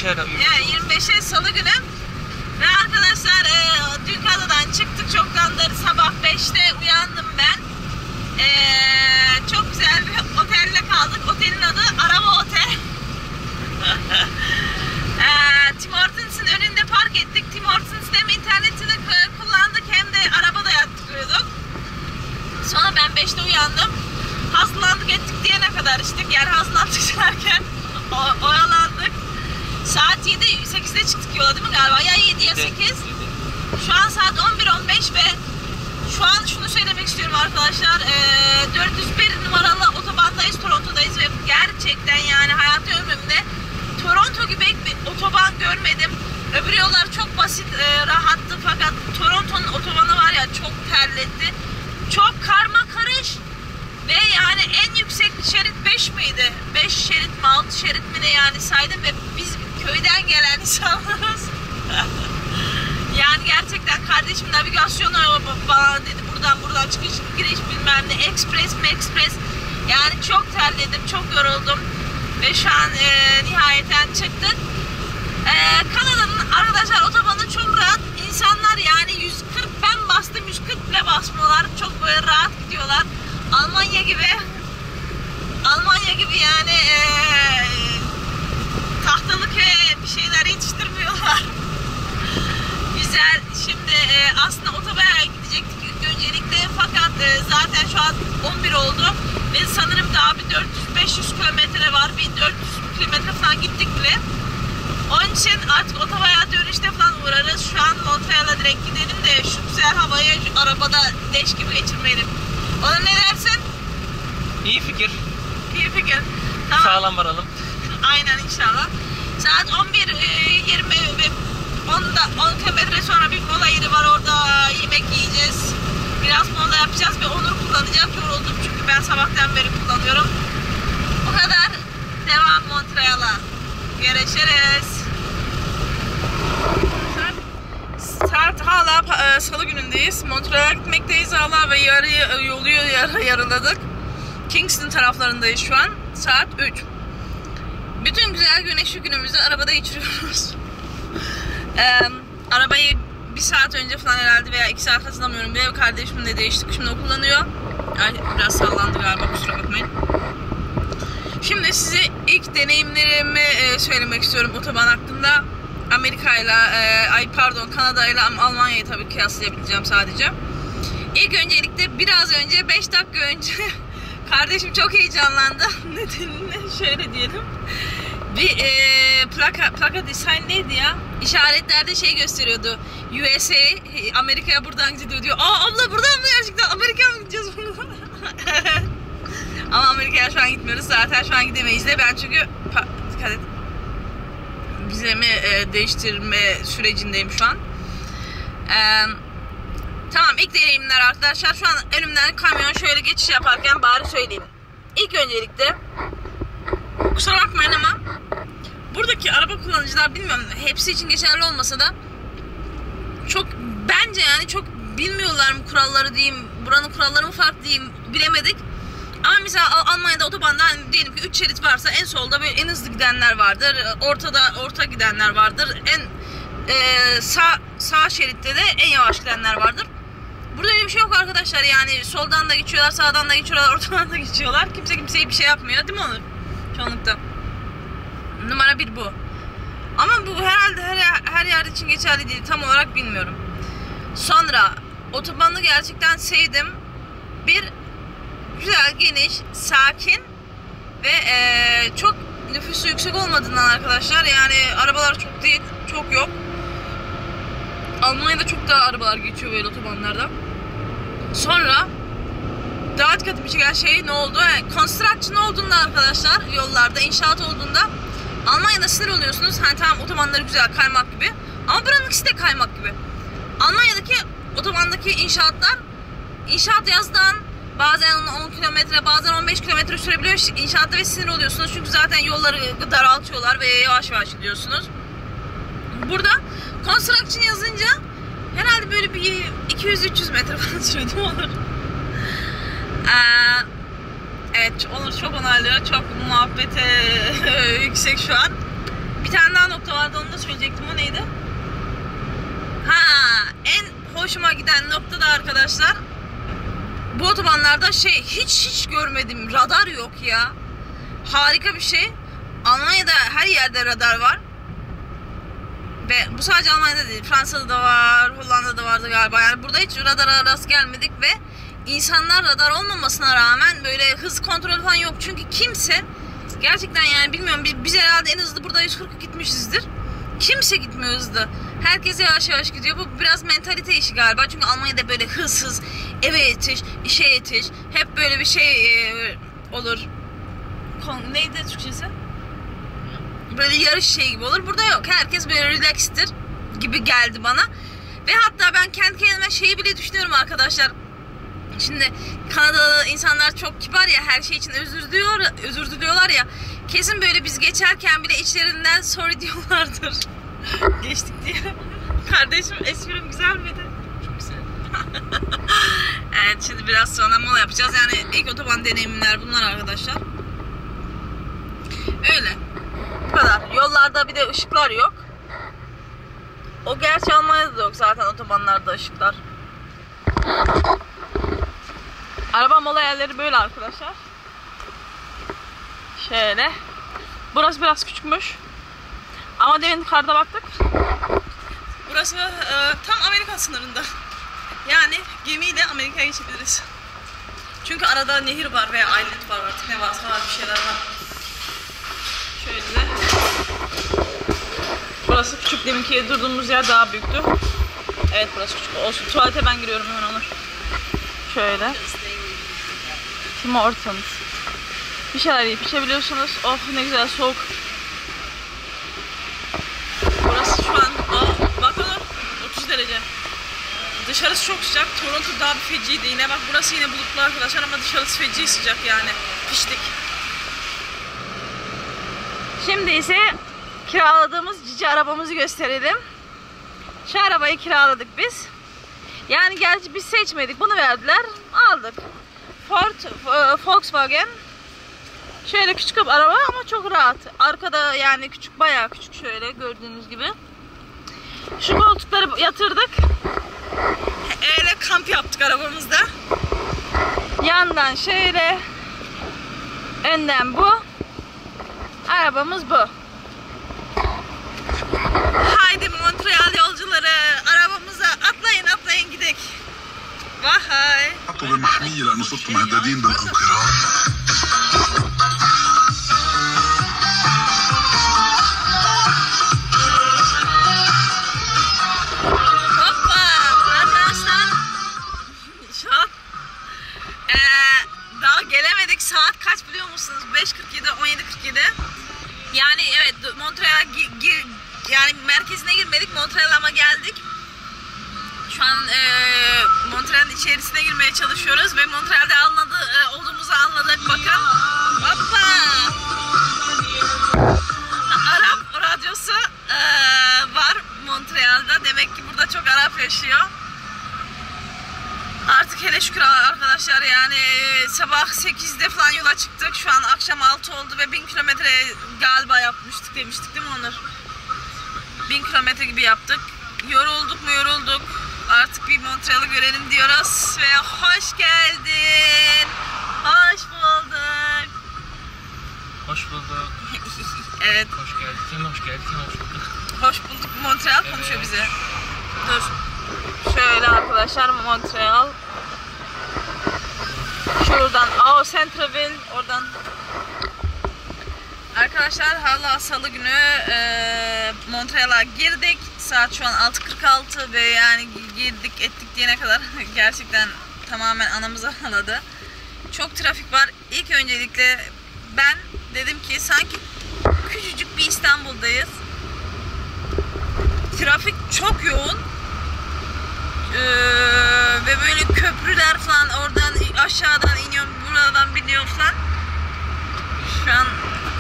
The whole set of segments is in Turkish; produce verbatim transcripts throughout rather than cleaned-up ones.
beşe yani yirmi beşe Salı günü. Ve arkadaşlar e, dün Kanada'dan çıktık çoktandır. Sabah beşte uyandım ben. E, çok güzel bir otelde kaldık. Otelin adı Araba Otel. e, Tim Hortons'ın önünde park ettik. Tim Hortons'ta hem internetini kullandık hem de arabada yattırıyorduk. Sonra ben beşte uyandım. Hazırlandık ettik diyene kadar içtik. Yani hazırlandık derken o, oyalandık. Saat yedi, sekizde çıktık yola değil mi galiba? Ya yedi ya sekiz. Şu an saat on bir on beş ve şu an şunu söylemek istiyorum arkadaşlar. Ee, dört yüz bir numaralı otobandayız, Toronto'dayız ve gerçekten yani hayatı ömrümde Toronto gibi bir otoban görmedim. Öbür yollar çok basit, e, rahattı fakat Toronto'nun otobanı var ya çok terletti. Çok karma karış ve yani en yüksek şerit beş miydi? beş şerit mi altı şerit mi ne yani saydım ve biz köyden gelen insanlarız. Yani gerçekten kardeşim navigasyonu bana dedi buradan buradan çıkış giriş bilmem ne ekspres mi ekspres. Yani çok terledim, çok yoruldum ve şu an e, nihayeten çıktık. E, Kanada'nın arkadaşlar otobanı çok rahat. İnsanlar yani yüz kırk ben bastım yüz kırk bile basmıyorlar. Çok böyle rahat gidiyorlar. Almanya gibi Almanya gibi yani e, tahtalı köye bir şeyler yetiştirmiyorlar. Güzel. Şimdi e, aslında otobaya gidecektik ilk öncelikle fakat e, zaten şu an on bir oldu ve sanırım daha bir dört yüz beş yüz kilometre var. Bir dört yüz kilometre falan gittik bile. Onun için artık otobaya dönüşte falan uğrarız. Şu an Montreal'a direkt gidelim de şu güzel havayı şu arabada leş gibi geçirmeyelim. Ona ne dersin? İyi fikir. İyi fikir. Tamam. Sağlam varalım. Aynen inşallah. Saat on bir yirmi ve on kilometre sonra bir mola yeri var, orada yemek yiyeceğiz. Biraz mola yapacağız ve Onur kullanacak. Yoruldum çünkü ben sabahtan beri kullanıyorum. Bu kadar. Devam Montreal'a. Görüşürüz. Saat hala e, Salı günündeyiz. Montreal'a gitmekteyiz hala ve yarı yolu yarı yarıladık. Kingston taraflarındayız şu an. Saat üç. Bütün güzel güneşli günümüzü arabada geçiriyoruz. ee, arabayı bir saat önce falan herhalde veya iki saat hatırlamıyorum. Bir ev kardeşimle değiştik. Şimdi o kullanıyor. Ay, biraz sallandı galiba, kusura bakmayın. Şimdi size ilk deneyimlerimi e, söylemek istiyorum otoban hakkında. Amerika'yla, e, ay pardon Kanada'yla ama Almanya'yı tabii kıyaslayabileceğim sadece. İlk öncelikle biraz önce beş dakika önce kardeşim çok heyecanlandı. Nedenini şöyle diyelim. Bir e, plaka, plaka design neydi ya? İşaretlerde şey gösteriyordu. U S A, Amerika'ya buradan gidiyor diyor. Aa abla buradan mı gerçekten? Amerika'ya mı gideceğiz buradan? Ama Amerika'ya şu an gitmiyoruz. Zaten şu an gidemeyiz de ben çünkü dikkat et. Vizemi e, değiştirme sürecindeyim şu an. Eee Tamam, ilk deneyimler arkadaşlar. Şu an önümden kamyon şöyle geçiş yaparken bari söyleyeyim. İlk öncelikle kusura bakmayın ama buradaki araba kullanıcılar, bilmiyorum hepsi için geçerli olmasa da çok bence yani çok bilmiyorlar mı kuralları diyeyim, buranın kuralları mı farklı diyeyim, bilemedik. Ama mesela Almanya'da otobanda hani diyelim ki üç şerit varsa en solda böyle en hızlı gidenler vardır. Ortada orta gidenler vardır. En e, sağ sağ şeritte de en yavaş gidenler vardır. Burada öyle bir şey yok arkadaşlar, yani soldan da geçiyorlar, sağdan da geçiyorlar, ortadan da geçiyorlar. Kimse kimseye bir şey yapmıyor değil mi Onur? Çoğunlukla. Numara bir bu. Ama bu herhalde her, her yer için geçerli değil, tam olarak bilmiyorum. Sonra otobanı gerçekten sevdim. Bir, güzel, geniş, sakin ve ee, çok nüfusu yüksek olmadığından arkadaşlar, yani arabalar çok değil, çok yok. Almanya'da çok daha arabalar geçiyor böyle otobanlarda. Sonra daha dikkatimi çeken şey ne oldu? Yani construction olduğunda arkadaşlar, yollarda inşaat olduğunda Almanya'da sinir oluyorsunuz. Hani tamam otobanları güzel, kaymak gibi. Ama buranın ikisi de kaymak gibi. Almanya'daki otobandaki inşaatlar, inşaat yazdan bazen on kilometre, bazen on beş kilometre sürebiliyor inşaatta ve sinir oluyorsunuz. Çünkü zaten yolları daraltıyorlar ve yavaş yavaş gidiyorsunuz. Burada construction yazınca herhalde böyle bir iki yüz üç yüz metre falan sürüyor değil mi Onur? Ee, evet, Onur çok onaylıyor. Çok muhabbete yüksek şu an. Bir tane daha nokta vardı, onu da söyleyecektim. O neydi? Ha, en hoşuma giden nokta da arkadaşlar, bu otobanlarda şey, hiç hiç görmedim, radar yok ya. Harika bir şey. Almanya'da her yerde radar var. Ve bu sadece Almanya'da değil, Fransa'da da var, Hollanda'da da vardı galiba. Yani burada hiç radara rast gelmedik ve insanlar radar olmamasına rağmen böyle hız kontrolü falan yok. Çünkü kimse gerçekten, yani bilmiyorum, biz herhalde en hızlı burada yüz kırk gitmişizdir. Kimse gitmiyor hızlı. Herkes yavaş yavaş gidiyor. Bu biraz mentalite işi galiba. Çünkü Almanya'da böyle hız hız eve yetiş, işe yetiş. Hep böyle bir şey e, olur. Kon, neydi Türkçesi? Böyle yarış şey gibi olur. Burada yok. Herkes böyle relaxtir gibi geldi bana. Ve hatta ben kendi kendime şeyi bile düşünüyorum arkadaşlar. Şimdi Kanadalı insanlar çok kibar ya, her şey için özür diliyor, özür diliyorlar ya. Kesin böyle biz geçerken bile içlerinden sorry diyorlardır. Geçtik diye. Kardeşim, esprim güzel miydi? Çok güzel. Evet, şimdi biraz sonra mola yapacağız. Yani ilk otoban deneyimler bunlar arkadaşlar. Öyle. Bu kadar. Yollarda bir de ışıklar yok. O gerçi Almanya'da da yok zaten, otobanlarda ışıklar. Araba mola yerleri böyle arkadaşlar. Şöyle. Burası biraz küçükmüş. Ama demin karda baktık. Burası e, tam Amerika sınırında. Yani gemiyle Amerika'ya geçebiliriz. Çünkü arada nehir var veya island var, artık ne varsa var, bir şeyler var. Şöyle. Burası küçük, deminki durduğumuz yer daha büyüktü. Evet, burası küçük olsun. Tuvalete ben giriyorum hemen Onur. Şöyle. Tim Hortons. Bir şeyler yiyip içebiliyorsunuz. Oh ne güzel, soğuk. Burası şu an, aa bak Onur, otuz derece. Dışarısı çok sıcak. Toronto daha bir feciydi yine. Bak burası yine bulutlu arkadaşlar ama dışarısı feci sıcak yani. Piştik. Şimdi ise kiraladığımız cici arabamızı gösterelim. Şu arabayı kiraladık biz. Yani gerçi biz seçmedik, bunu verdiler, aldık. Ford, Volkswagen. Şöyle küçük bir araba ama çok rahat. Arkada yani küçük, bayağı küçük, şöyle gördüğünüz gibi. Şu koltukları yatırdık. Öyle kamp yaptık arabamızda. Yandan şöyle, önden bu. Arabamız bu. Haydi Montreal yolcuları, arabamıza atlayın atlayın gidelim. Vay. بالمحمية لأنه صرتوا مهددين بالانقراض. Hoppa arkadaşlar. Şu an ee, daha gelemedik. Saat kaç biliyor musunuz? beş kırk yedi, on yedi kırk yedi. Yani evet, Montreal'a gir, yani merkezine girmedik, Montreal'a ama geldik. Şu an e, Montreal'in içerisine girmeye çalışıyoruz ve Montreal'de anladı, e, olduğumuzu anladık. Bakın. Hoppa. Arap radyosu e, var Montreal'da. Demek ki burada çok Arap yaşıyor. Artık hele şükür arkadaşlar, yani sabah sekizde falan yola çıktık. Şu an akşam altı oldu ve bin kilometre galiba yapmıştık demiştik değil mi Onur? bin kilometre gibi yaptık. Yorulduk mu yorulduk. Artık bir Montreal'ı görelim diyoruz ve hoş geldin. Hoş bulduk. Hoş bulduk. Evet. Hoş geldin. Sen hoş geldin. Sen hoş bulduk. Hoş bulduk. Montreal Evet. konuşuyor bize. Dur. Şöyle arkadaşlar, Montreal. Şuradan, oh Centreville, oradan. Arkadaşlar hala salı günü e, Montreal'a girdik. Saat şu an altı kırk altı ve yani girdik ettik diyene kadar gerçekten tamamen anamızı ağladı. Çok trafik var. İlk öncelikle ben dedim ki sanki küçücük bir İstanbul'dayız. Trafik çok yoğun. Ee, ve böyle köprüler falan, oradan aşağıdan iniyor, buradan biniyor falan. Şu an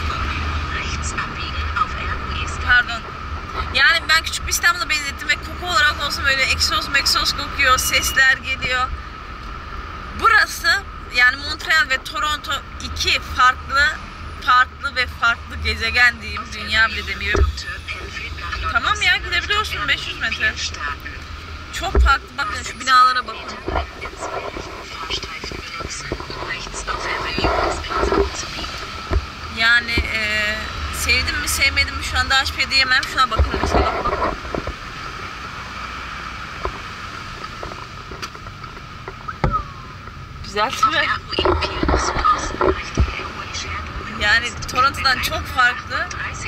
pardon. Yani ben küçük bir İstanbul'a benzettim ve koku olarak olsun böyle egzoz meksoz kokuyor, sesler geliyor. Burası yani Montreal ve Toronto iki farklı farklı ve farklı gezegen diyeyim. Dünya bile demiyorum. Tamam ya, gidebiliyorsun beş yüz metre. Çok farklı. Bakın şu binalara bakın. Yani e, sevdim mi sevmedim mi şu anda hiçbir şey diyemem. Şuna bakın mesela. Bakın. Güzel değil mi? Yani Toronto'dan çok farklı.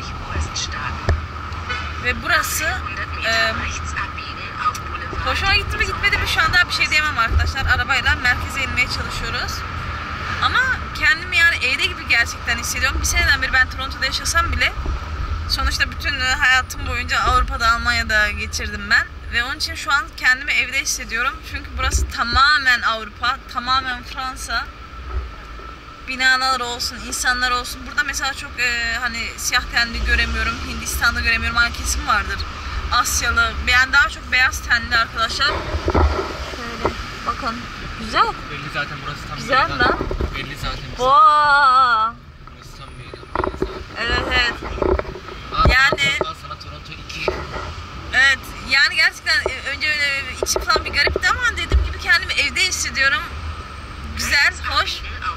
Ve burası e, hoşuma gitti mi gitmedi mi şu anda bir şey diyemem arkadaşlar. Arabayla merkeze inmeye çalışıyoruz. Ama kendimi yani evde gibi gerçekten hissediyorum. Bir seneden beri ben Toronto'da yaşasam bile sonuçta bütün hayatım boyunca Avrupa'da, Almanya'da geçirdim ben. Ve onun için şu an kendimi evde hissediyorum. Çünkü burası tamamen Avrupa, tamamen Fransa. Binalar olsun, insanlar olsun. Burada mesela çok e, hani siyah tenli göremiyorum, Hindistan'da göremiyorum. Hani kesim vardır. Asyalı, ben daha çok beyaz tenli arkadaşlar. Şöyle bakın. Güzel. Belli zaten burası tam Güzel meydan. lan. Belli zaten. Vaa. Burası tam meydan. Belli zaten. Evet evet. Aa, Yani- Al sana Toronto iki. Evet yani gerçekten e, önce öyle içim falan bir garipti ama dediğim gibi kendimi evde hissediyorum. Güzel, hoş.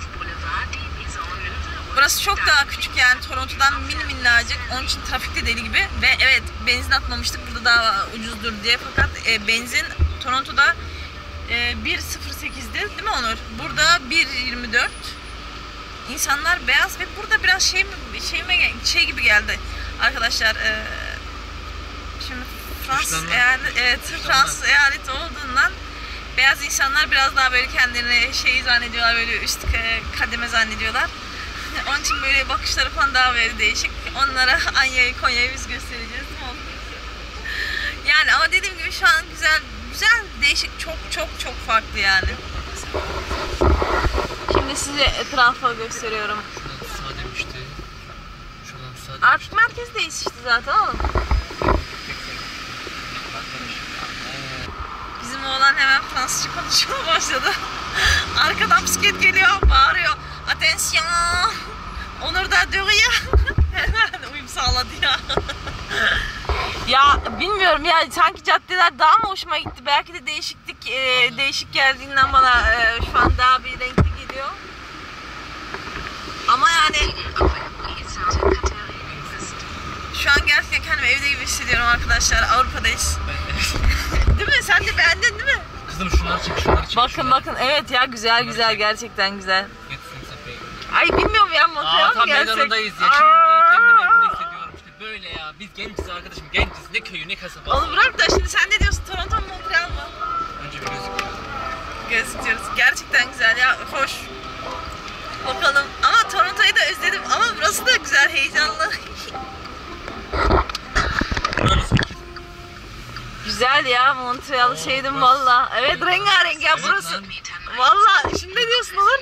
Burası çok daha küçük yani Toronto'dan mini minnacık. Onun için trafikte deli gibi. Ve evet benzin atmamıştık burada daha ucuzdur diye. Fakat e, benzin Toronto'da e, bir sıfır sekizdi değil mi Onur? Burada bir yirmi dört. İnsanlar beyaz ve burada biraz şey mi şeyime şey gibi geldi arkadaşlar. E, şimdi Fransız Dışlanma. eyalet, evet, Dışlanma. Fransız eyaleti olduğundan beyaz insanlar biraz daha böyle kendilerini şeyi zannediyorlar, böyle üst kademe zannediyorlar. Onun için böyle bakışları falan daha böyle değişik. Onlara Anya'yı, Konya'yı biz göstereceğiz değil mi? Yani ama dediğim gibi şu an güzel, güzel, değişik, çok çok çok farklı yani. Şimdi size etrafa gösteriyorum. Şuradan sağ demişti. Şuradan sağ demişti. Artık merkezdeyiz işte zaten oğlum. Bizim oğlan hemen Fransızca konuşmaya başladı. Arkadan bisiklet geliyor, bağırıyor. Attention! Onur da duruyor. Hemen uyum sağladı ya. Ya bilmiyorum ya, sanki caddeler daha mı hoşuma gitti? Belki de değişiklik e, değişik geldiğinden bana e, şu an daha bir renkli geliyor. Ama yani şu an gerçekten kendimi evde gibi hissediyorum arkadaşlar. Avrupa'dayız. Değil mi? Sen de beğendin değil mi? Kızım şunları çek, şunları çek. Bakın şunları. bakın evet ya, güzel güzel, gerçekten güzel. Gitsin sepeye. Ay bilmiyorum ya, Aa Montreal mı tam gelsek? meydanındayız ya. Şimdi kendimi evde hissediyorum işte böyle ya. Biz genciz arkadaşım, genciz. Ne köyü ne kasabası. Oğlum bırak da şimdi sen ne diyorsun? Toronto mu Montreal mı? Önce bir gözüküyor. Gözüküyoruz. Gerçekten güzel ya, hoş. Bakalım. Ama Toronto'yu da özledim ama burası da güzel, heyecanlı. Burası Güzel ya, Montreal'ı Oo, sevdim burası- valla. Evet, rengarenk ya Evet burası. lan. Valla şimdi ne diyorsun Onur?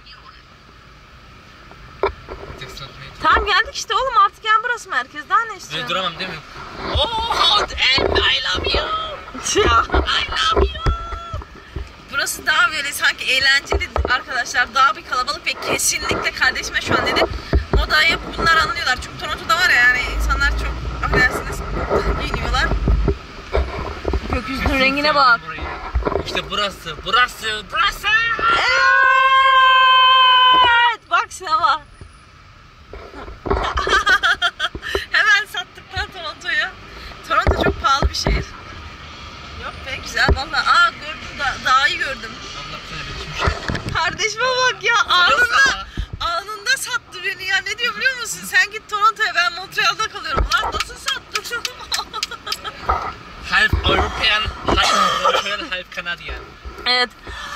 Tamam geldik işte oğlum, artık yani burası merkez, daha ne Böyle istiyorsun? duramam değil mi? Oh, and I love you. Ya. I love you. Burası daha böyle sanki eğlenceli arkadaşlar, daha bir kalabalık ve kesinlikle kardeşime şu an dedim modayı bunlar anlıyorlar. Çünkü Toronto'da var ya yani insanlar çok affedersiniz giyiniyorlar. Gökyüzünün rengine bak. Burayı. İşte burası, burası, burası. Evet, bak sinema. Hemen sattık lan Toronto'yu. Toronto çok pahalı bir şehir. Yok be, güzel valla. Aa gördüm, da, dağı gördüm. Allah sana bir şey. Kardeşime bak ya, anında anında sattı beni ya. Ne diyor biliyor musun? Sen git Toronto'ya, ben Montreal'da kalıyorum. Lan nasıl sattın? Half European, half Montreal, half Canadian. Evet.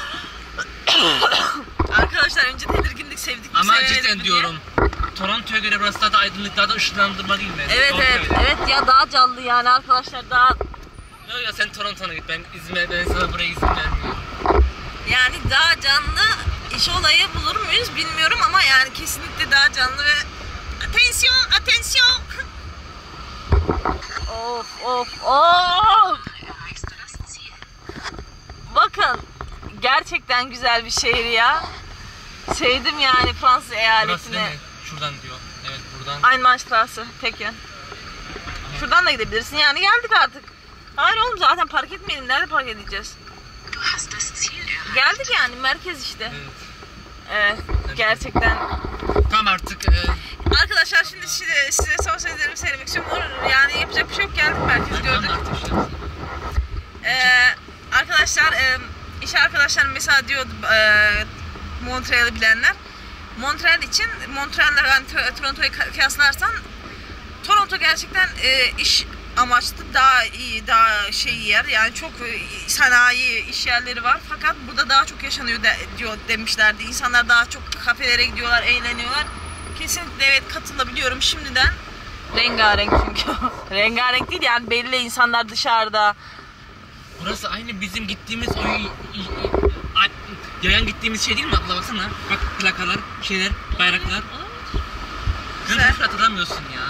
Arkadaşlar önce tedirginlik, sevdik mi Ama sevemedik mi cidden diye. diyorum. Toronto'ya göre burası daha da aydınlık, daha da ışıklandırma değil mi? Evet Doğru evet öyle. evet ya, daha canlı yani arkadaşlar, daha Yok ya sen Toronto'na git, ben izin ben sana buraya izin vermiyorum. yani daha canlı iş olayı bulur muyuz bilmiyorum ama yani kesinlikle daha canlı ve attention attention. Of of of. Bakın gerçekten güzel bir şehir ya. Sevdim yani Fransız Burası değil eyaletini. mi? Şuradan diyor. Einbahnstraße tek yön. Şuradan da gidebilirsin yani, geldik artık. Hayır oğlum, zaten park etmeyelim. Nerede park edeceğiz? Geldik yani, merkez işte. Evet. Evet, gerçekten. Tamam artık. E, Arkadaşlar şimdi size, size son sözlerimi söylemek istiyorum. Yani yapacak bir şey yok, geldik merkezi gördük. tamam artık şey yapsın. Ee, arkadaşlar, e, iş arkadaşlarım mesela diyordu, e, Montreal'ı bilenler. Montreal için, Montreal'le yani Toronto'yu kıyaslarsan Toronto gerçekten e, iş amaçlı daha iyi, daha şey yer. Yani çok e, sanayi iş yerleri var. Fakat burada daha çok yaşanıyor de, diyor demişlerdi. İnsanlar daha çok kafelere gidiyorlar, eğleniyorlar. Kesinlikle evet, katılabiliyorum şimdiden. Rengarenk çünkü. Rengarenk değil yani, belli insanlar dışarıda. Burası aynı bizim gittiğimiz o y- y- y- yayan gittiğimiz şey değil mi abla, baksana. Bak plakalar, şeyler, bayraklar. Güzel. Sen hiç hatırlamıyorsun ya.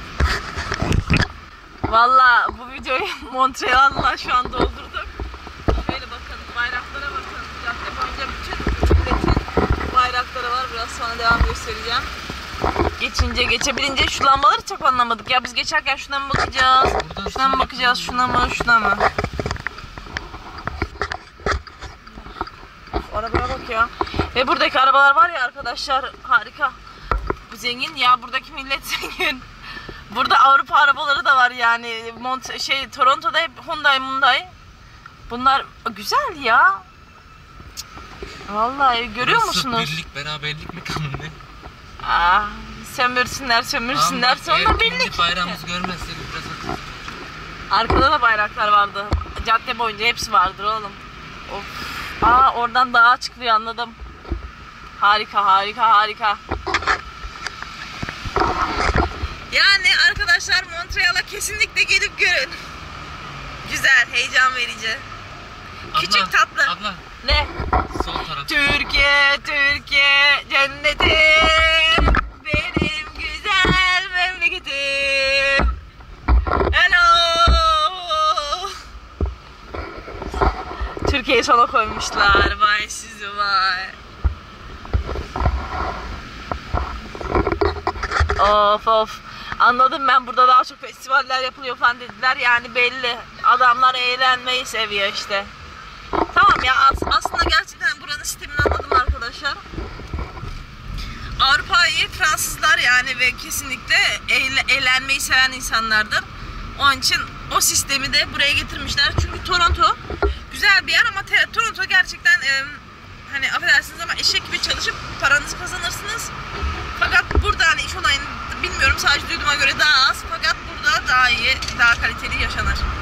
Valla bu videoyu Montreal'la şu an doldurduk. Şöyle bakın, bayraklara bakın. Cadde boyunca bütün milletin bayrakları var. Biraz sonra devam göstereceğim. Geçince, geçebilince şu lambaları çok anlamadık. Ya biz geçerken şuna mı bakacağız? Buradan Şuna mı bakacağız? Şuna mı? Şuna mı? Of, arabaya bak ya. Ve buradaki arabalar var ya arkadaşlar, harika. Bu zengin ya, buradaki millet zengin. Burada Avrupa arabaları da var yani. Mont şey Toronto'da hep Hyundai, Hyundai. Bunlar güzel ya. Vallahi görüyor Burası musunuz? birlik, beraberlik mi kanunu ne? Ah, sömürsünler, sömürsünler. Ama Sonra eğer birlik. kendi bayrağımızı görmezsek biraz haksızlık. Arkada da bayraklar vardı. Cadde boyunca hepsi vardır oğlum. Of. Aa, oradan dağa çıkıyor, anladım. Harika, harika, harika. Yani arkadaşlar, Montreal'a kesinlikle gelip görün. Güzel, heyecan verici. Küçük, Abla, tatlı. Abla, Ne? sol taraf. Türkiye, Türkiye, cennetim, benim güzel memleketim. Hello. Türkiye'yi sona koymuşlar. Vay sizi vay. Of of. Anladım ben, burada daha çok festivaller yapılıyor falan dediler. Yani belli. Adamlar eğlenmeyi seviyor işte. Tamam ya, aslında gerçekten buranın sistemini anladım arkadaşlar. Avrupa'yı Fransızlar yani ve kesinlikle eğlenmeyi seven insanlardır. Onun için o sistemi de buraya getirmişler. Çünkü Toronto güzel bir yer ama Toronto gerçekten e, hani affedersiniz ama eşek gibi çalışıp paranızı kazanırsınız. Fakat burada hani iş olayını bilmiyorum, sadece duyduğuma göre daha az. Fakat burada daha iyi, daha kaliteli yaşanır.